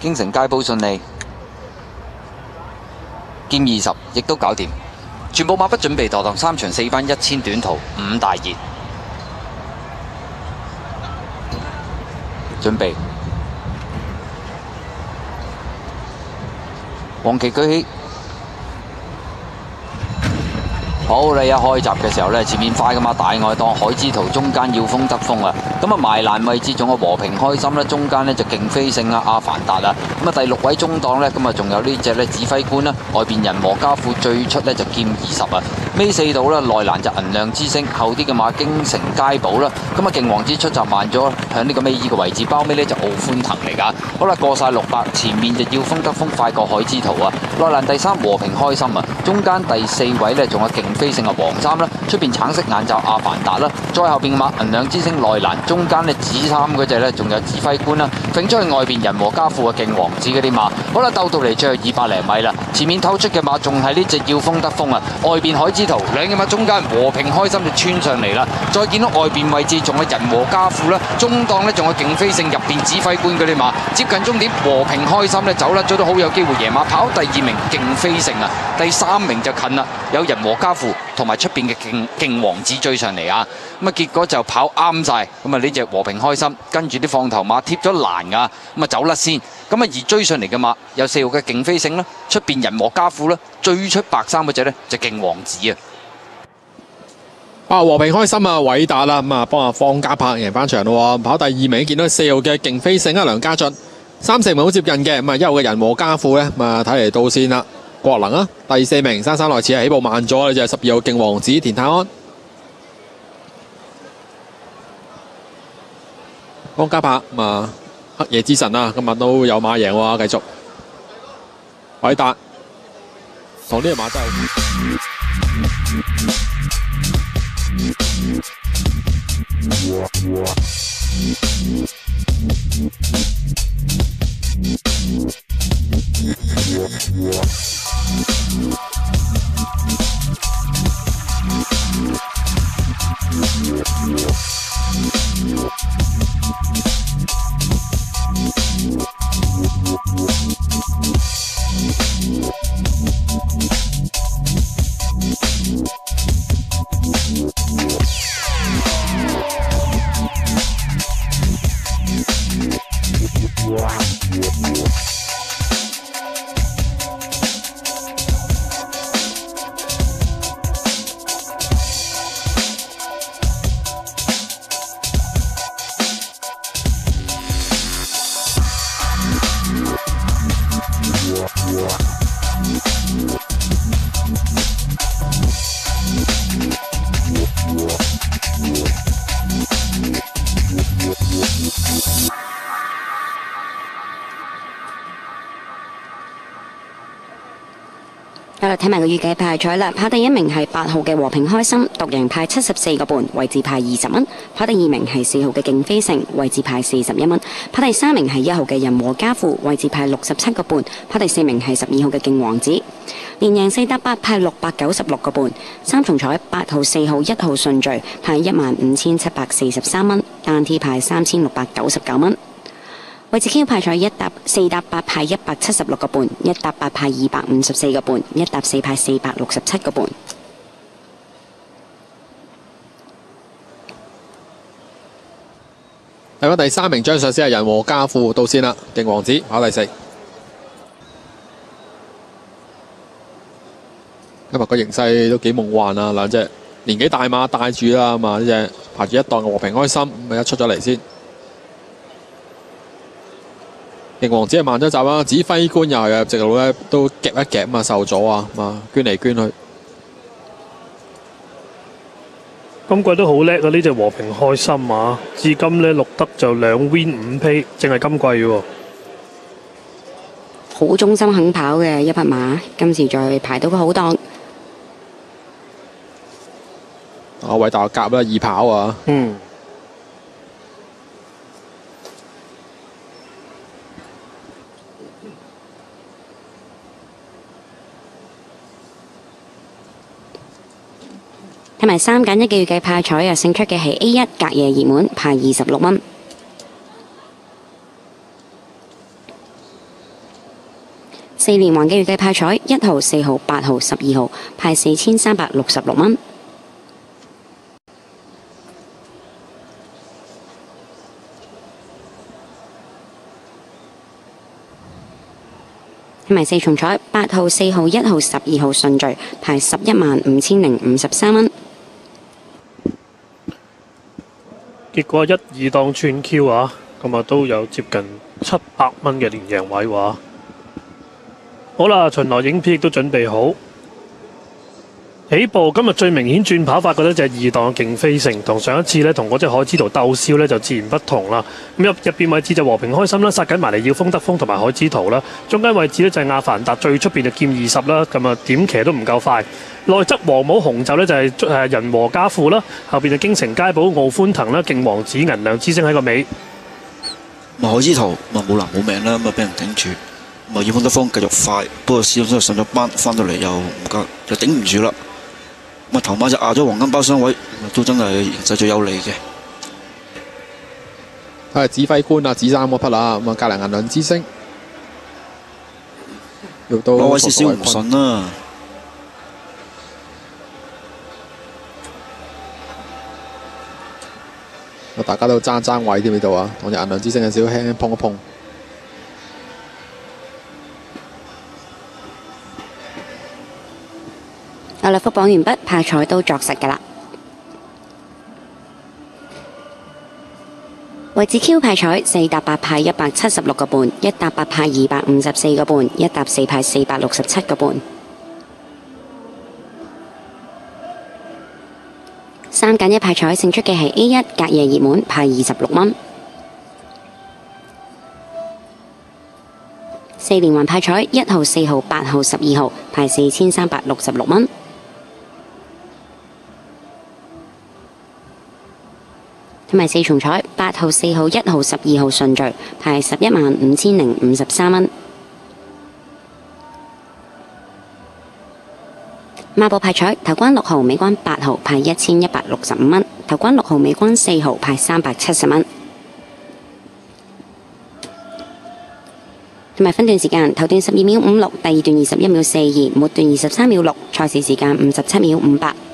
京城街寶順利，劍20亦都搞掂。全部馬不準備墮檔，3場4番1000短途5大熱，準備。黃旗舉起。 好，你一開閘嘅時候呢，前面快噶嘛，大外檔海之圖，中間要風得風啊！咁啊埋欄位置仲有和平開心啦，中間呢就勁飛勝啦，阿凡達啊！咁啊第6位中檔呢，咁啊仲有呢隻呢指揮官啦，外邊人和家父最出呢就劍20啊！尾4度啦，內欄就銀亮之星，後啲嘅馬京城街寶啦，咁啊勁王子出閘慢咗，響呢個尾2嘅位置，包尾呢就傲歡騰嚟㗎。好啦，過晒600，前面就要風得風快過海之圖啊！內欄第3和平開心啊，中間第4位呢仲有勁飛勝啊黃衫啦，出邊橙色眼罩阿凡達啦，再後邊嘅馬銀亮之星內欄，中間呢紫衫嗰隻呢仲有指揮官啦，揈出去外邊人和家父嘅勁王子嗰啲馬，好啦鬥到嚟最後200零米啦，前面透出嘅馬仲係呢隻要風得風啊，外邊海之圖兩隻馬中間和平開心就穿上嚟啦，再見到外邊位置仲有人和家父啦，中檔呢仲有勁飛勝入邊指揮官嗰啲馬，接近終點和平開心呢走甩咗都好有機會贏馬，跑第2名勁飛勝啊，第3名就近啦，有人和家父。同埋出邊嘅勁王子追上嚟啊！咁啊結果就跑啱晒，咁啊呢隻和平開心，跟住啲放頭馬貼咗欄㗎，咁啊走甩先。咁啊而追上嚟嘅馬有4號嘅勁飛勝啦，出邊人和家父啦，最出白衫嗰隻呢就勁王子啊！ 和平開心啊，偉達啦，咁啊幫阿方家柏贏翻場咯，跑第2名見到4號嘅勁飛勝啊，梁家俊3、4名好接近嘅，咁啊1號嘅人和家父呢，咁啊睇嚟到先啦。國能啊，第4名姍姍來遲起步慢咗，呢就係12號勁王子田泰安。方家柏黑夜之神啊，今日都有馬贏喎，繼續。偉達同呢個馬真係。 睇埋個預計派彩啦，跑第1名係8號嘅和平開心，獨贏派74個半，位置派20蚊；跑第2名係4號嘅勁飛勝，位置派41蚊；跑第3名係1號嘅人和家父，位置派67個半；跑第4名係12號嘅勁王子，連贏4搭8派696個半。3重彩8號、4號、1號順序派15743蚊，單 T 派3699蚊。位置 Q 派彩4搭8派176個半，1搭8派254個半，1搭4派467個半。 睇翻第3名張上先係人和家父到先啦，勁王子跑第4。今日個形勢都幾夢幻啊，兩隻年紀大馬帶住啦，咁啊呢隻排住1檔嘅和平開心，咁啊一出咗嚟先。勁王子係慢咗閘啦，指揮官又係直路咧都夾一夾啊，受咗啊，捐嚟捐去。 今季都好叻啊！呢隻和平開心啊，至今呢錄得就2 win 5 pay，淨係今季喎。 好忠心肯跑嘅一匹馬，今次再排到個好檔。 偉達夾啦，易跑啊。 睇埋3揀1嘅預計派彩啊，勝出嘅係 A1 隔夜熱門，派26蚊。 4連環嘅預計派彩1號、4號、8號、12號，派4366蚊。同埋4重彩8號、4號、1號、12號順序，派115053蚊。 結果1、2檔串 Q 啊，咁啊都有接近700蚊嘅連贏位話。好啦，巡邏影片亦都準備好。起步今日最明顯轉跑法，覺得就係2檔勁飛城，同上一次呢，同嗰隻海之圖鬥燒呢，就自然不同啦。咁入邊位置就和平開心啦，殺緊埋嚟要風得風同埋海之圖啦。中間位置呢，就係亞凡達，最出邊就劍20啦，咁啊點騎都唔夠快。內側黃帽紅袖呢，就係人和家父啦，後邊就京城街寶傲歡騰啦，勁王子銀亮之星喺個尾。 海之圖冇能冇命啦，咁啊俾人頂住。咁啊要風得風繼續快，不過始終都係上咗班，翻到嚟又唔夠，又頂唔住啦。咁啊頭馬就壓咗黃金包雙位，都真係形勢最有利嘅。 睇下指揮官啊，指3嗰匹啦，咁啊隔離銀亮之星，又到攞位少少唔順啦。 大家都爭位添呢度啊，同隻銀亮之星有少少輕輕碰一碰。 好啦，復榜完畢，派彩都作實㗎啦。位置 Q 派彩4搭8派176個半，1搭8派254個半，1搭4派467個半。3揀1派彩勝出嘅係 A1 隔夜熱門，派26蚊。4連環派彩1號、4號、8號、12號，派4366蚊。同埋4重彩8號、4號、1號、12號順序，派115053蚊。孖寶派彩頭關6號、尾關8號，派1165蚊；頭關6號、尾關4號，派370蚊。同埋分段時間，頭段12秒56，第二段21秒42，末段23秒6，賽事時間57秒58。